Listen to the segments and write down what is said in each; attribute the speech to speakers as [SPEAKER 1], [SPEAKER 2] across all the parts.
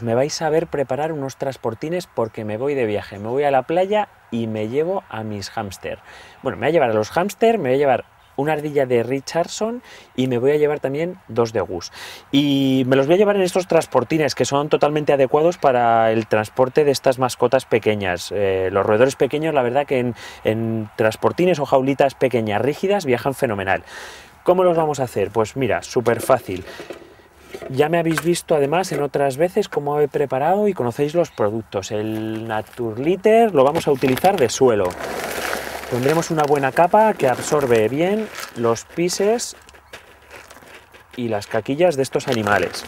[SPEAKER 1] me vais a ver preparar unos transportines porque me voy de viaje, me voy a la playa y me llevo a mis hámster. Bueno, me voy a llevar a los hámster, me voy a llevar una ardilla de Richardson y me voy a llevar también 2 de Gus. Y me los voy a llevar en estos transportines que son totalmente adecuados para el transporte de estas mascotas pequeñas. Los roedores pequeños, la verdad que en transportines o jaulitas pequeñas rígidas viajan fenomenal. ¿Cómo los vamos a hacer? Pues mira, súper fácil. Ya me habéis visto además en otras veces cómo he preparado y conocéis los productos. El Naturlitter lo vamos a utilizar de suelo. Pondremos una buena capa que absorbe bien los pises y las caquillas de estos animales.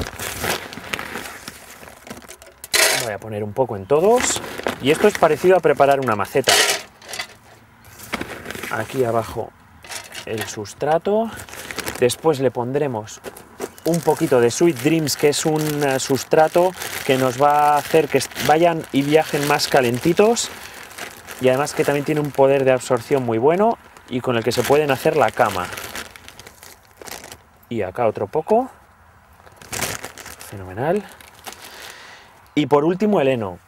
[SPEAKER 1] Voy a poner un poco en todos. Y esto es parecido a preparar una maceta. Aquí abajo el sustrato. Después le pondremos un poquito de Sweet Dreams, que es un sustrato que nos va a hacer que vayan y viajen más calentitos. Y además que también tiene un poder de absorción muy bueno y con el que se pueden hacer la cama. Y acá otro poco. Fenomenal. Y por último el heno.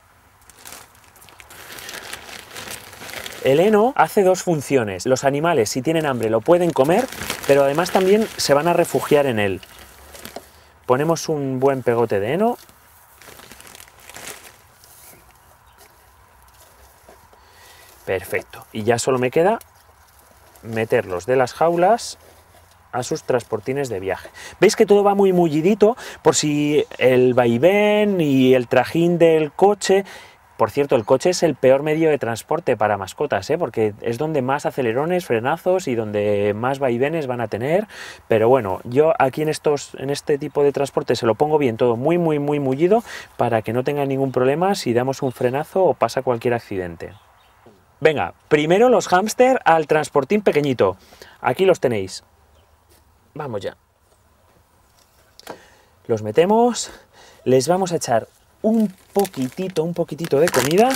[SPEAKER 1] El heno hace dos funciones. Los animales, si tienen hambre, lo pueden comer, pero además también se van a refugiar en él. Ponemos un buen pegote de heno. Perfecto. Y ya solo me queda meterlos de las jaulas a sus transportines de viaje. Veis que todo va muy mullidito por si el vaivén y el trajín del coche. Por cierto, el coche es el peor medio de transporte para mascotas, porque es donde más acelerones, frenazos y donde más vaivenes van a tener. Pero bueno, yo aquí en este tipo de transporte se lo pongo bien todo muy mullido para que no tenga ningún problema si damos un frenazo o pasa cualquier accidente. Venga, primero los hámster al transportín pequeñito. Aquí los tenéis. Vamos ya. Los metemos, les vamos a echar un poquitito de comida,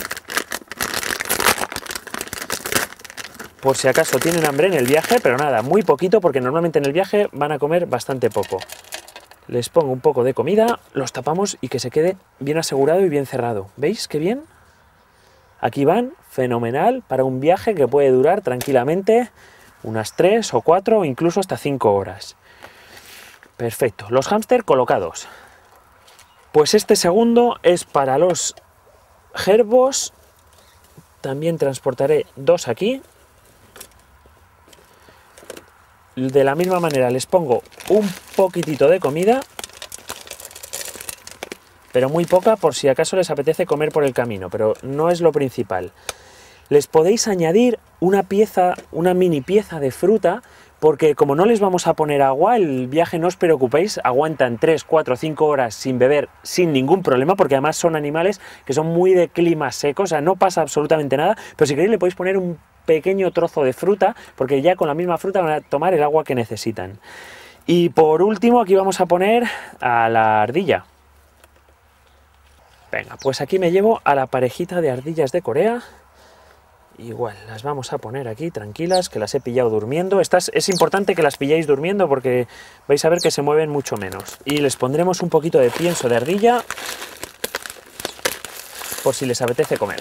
[SPEAKER 1] por si acaso tienen hambre en el viaje, pero nada, muy poquito, porque normalmente en el viaje van a comer bastante poco. Les pongo un poco de comida, los tapamos y que se quede bien asegurado y bien cerrado. ¿Veis qué bien? Aquí van, fenomenal, para un viaje que puede durar tranquilamente unas 3 o 4 o incluso hasta 5 horas. Perfecto, los hámster colocados. Pues este segundo es para los gerbos. También transportaré 2 aquí. De la misma manera les pongo un poquitito de comida, pero muy poca por si acaso les apetece comer por el camino, pero no es lo principal. Les podéis añadir una mini pieza de fruta, porque como no les vamos a poner agua, el viaje no os preocupéis, aguantan 3, 4, 5 horas sin beber sin ningún problema, porque además son animales que son muy de clima seco, o sea, no pasa absolutamente nada, pero si queréis le podéis poner un pequeño trozo de fruta, porque ya con la misma fruta van a tomar el agua que necesitan. Y por último aquí vamos a poner a la ardilla. Venga, pues aquí me llevo a la parejita de ardillas de Corea. Igual, las vamos a poner aquí tranquilas, que las he pillado durmiendo. Estas es importante que las pilléis durmiendo porque vais a ver que se mueven mucho menos. Y les pondremos un poquito de pienso de ardilla por si les apetece comer.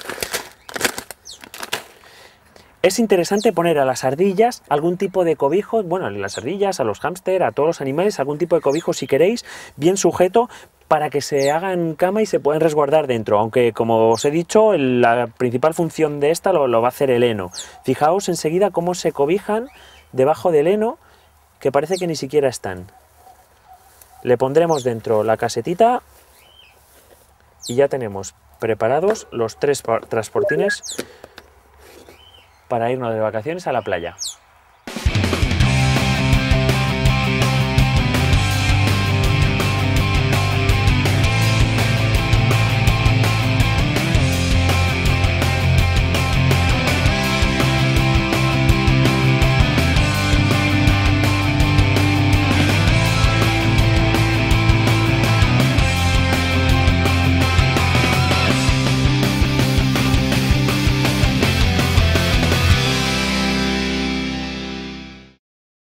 [SPEAKER 1] Es interesante poner a las ardillas algún tipo de cobijo, bueno, a las ardillas, a los hámster, a todos los animales, algún tipo de cobijo si queréis, bien sujeto, para que se hagan cama y se puedan resguardar dentro, aunque como os he dicho, la principal función de esta lo va a hacer el heno. Fijaos enseguida cómo se cobijan debajo del heno, que parece que ni siquiera están. Le pondremos dentro la casetita y ya tenemos preparados los 3 transportines para irnos de vacaciones a la playa.